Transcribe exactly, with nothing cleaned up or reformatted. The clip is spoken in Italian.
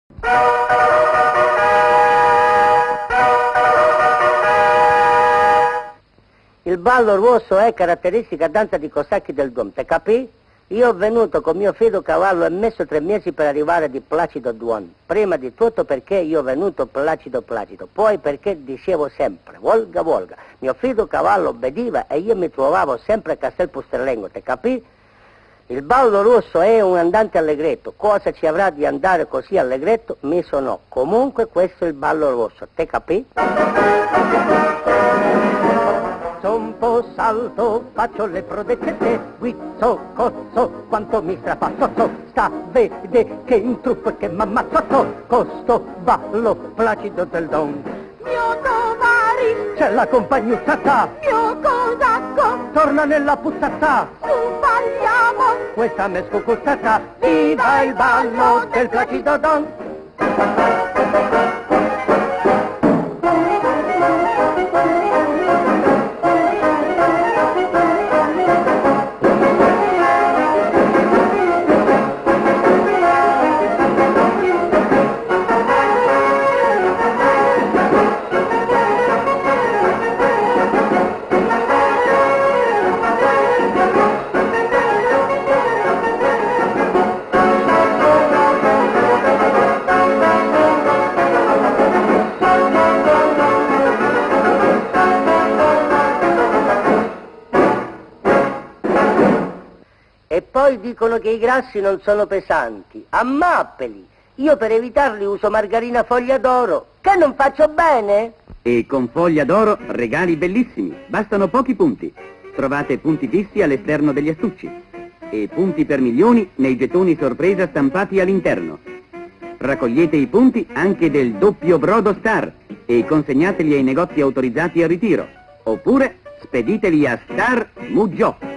Il ballo ruosso è caratteristica danza di cosacchi del Dom, te capì? Io ho venuto con mio fido cavallo e messo tre mesi per arrivare di Placido Duon. Prima di tutto perché io ho venuto Placido Placido, poi perché dicevo sempre, Volga Volga. Mio fido cavallo obbediva e io mi trovavo sempre a Castel Pusterlengo, te capì? Il ballo russo è un andante allegretto, cosa ci avrà di andare così allegretto? Mi sono. Comunque questo è il ballo russo, te capì? Son un po' salto, faccio le prodezze, guizzo, cozzo, quanto mi strapasso, so, sta, vede che in truppo che m'ammazzo, so, costo, ballo, Placido del Don. Mio Tovari, C'è la compagnuzzata, mio cosacco, torna nella puzzata, su balliamo, questa me scucuzzata, viva il ballo del Placido Don. E poi dicono che i grassi non sono pesanti. Ammappeli! Io per evitarli uso margarina foglia d'oro. Che non faccio bene? E con foglia d'oro regali bellissimi. Bastano pochi punti. Trovate punti fissi all'esterno degli astucci. E punti per milioni nei gettoni sorpresa stampati all'interno. Raccogliete i punti anche del doppio brodo Star e consegnateli ai negozi autorizzati al ritiro. Oppure spediteli a Star Muggio.